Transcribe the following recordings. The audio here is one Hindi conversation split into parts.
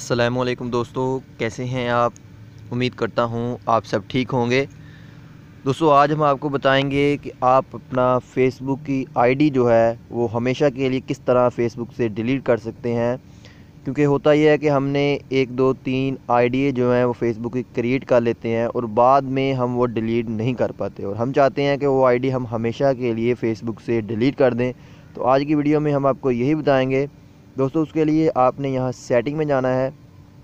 अस्सलामुअलैकुम दोस्तों, कैसे हैं आप। उम्मीद करता हूँ आप सब ठीक होंगे। दोस्तों आज हम आपको बताएंगे कि आप अपना फ़ेसबुक की आईडी जो है वो हमेशा के लिए किस तरह फ़ेसबुक से डिलीट कर सकते हैं। क्योंकि होता यह है कि हमने 1 2 3 आईडी जो हैं वो फ़ेसबुक की क्रिएट कर लेते हैं और बाद में हम वो डिलीट नहीं कर पाते और हम चाहते हैं कि वो आईडी हम हमेशा के लिए फ़ेसबुक से डिलीट कर दें। तो आज की वीडियो में हम आपको यही बताएंगे दोस्तों। उसके लिए आपने यहाँ सेटिंग में जाना है।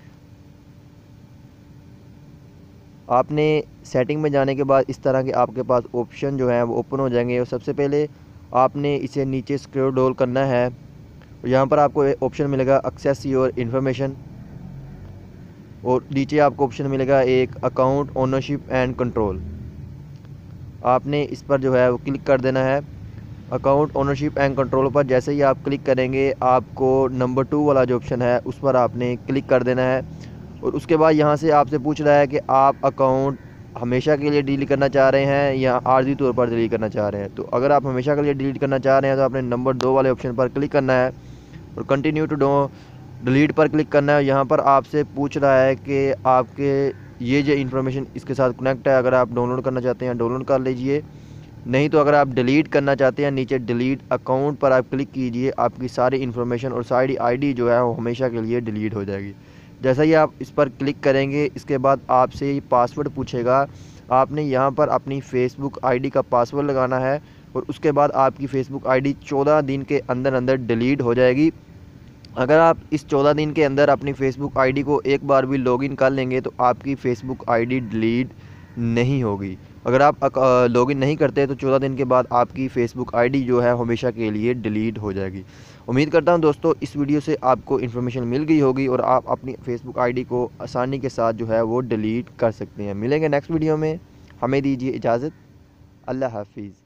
आपने सेटिंग में जाने के बाद इस तरह के आपके पास ऑप्शन जो हैं वो ओपन हो जाएंगे और सबसे पहले आपने इसे नीचे स्क्रॉल डाउन करना है और यहाँ पर आपको ऑप्शन मिलेगा एक्सेस योर इन्फॉर्मेशन और नीचे आपको ऑप्शन मिलेगा एक अकाउंट ओनरशिप एंड कंट्रोल। आपने इस पर जो है वो क्लिक कर देना है। अकाउंट ओनरशिप एंड कंट्रोल पर जैसे ही आप क्लिक करेंगे आपको नंबर 2 वाला जो ऑप्शन है उस पर आपने क्लिक कर देना है और उसके बाद यहाँ से आपसे पूछ रहा है कि आप अकाउंट हमेशा के लिए डिलीट करना चाह रहे हैं या आर्जी तौर पर डिलीट करना चाह रहे हैं। तो अगर आप हमेशा के लिए डिलीट करना चाह रहे हैं तो आपने नंबर 2 वाले ऑप्शन पर क्लिक करना है और कंटिन्यू टू डिलीट पर क्लिक करना है। यहाँ पर आपसे पूछ रहा है कि आपके ये जो इन्फॉर्मेशन इसके साथ कनेक्ट है। अगर आप डाउनलोड करना चाहते हैं डाउनलोड कर लीजिए, नहीं तो अगर आप डिलीट करना चाहते हैं नीचे डिलीट अकाउंट पर आप क्लिक कीजिए। आपकी सारी इन्फॉर्मेशन और सारी आईडी जो है वो हमेशा के लिए डिलीट हो जाएगी। जैसा ही आप इस पर क्लिक करेंगे इसके बाद आपसे ये पासवर्ड पूछेगा। आपने यहाँ पर अपनी फ़ेसबुक आईडी का पासवर्ड लगाना है और उसके बाद आपकी फ़ेसबुक आईडी 14 दिन के अंदर अंदर डिलीट हो जाएगी। अगर आप इस 14 दिन के अंदर अपनी फ़ेसबुक आईडी को एक बार भी लॉगिन कर लेंगे तो आपकी फ़ेसबुक आईडी डिलीट नहीं होगी। अगर आप लॉगिन नहीं करते तो 14 दिन के बाद आपकी फ़ेसबुक आईडी जो है हमेशा के लिए डिलीट हो जाएगी। उम्मीद करता हूं दोस्तों इस वीडियो से आपको इन्फॉर्मेशन मिल गई होगी और आप अपनी फ़ेसबुक आईडी को आसानी के साथ जो है वो डिलीट कर सकते हैं। मिलेंगे नेक्स्ट वीडियो में, हमें दीजिए इजाज़त। अल्लाह हाफिज़।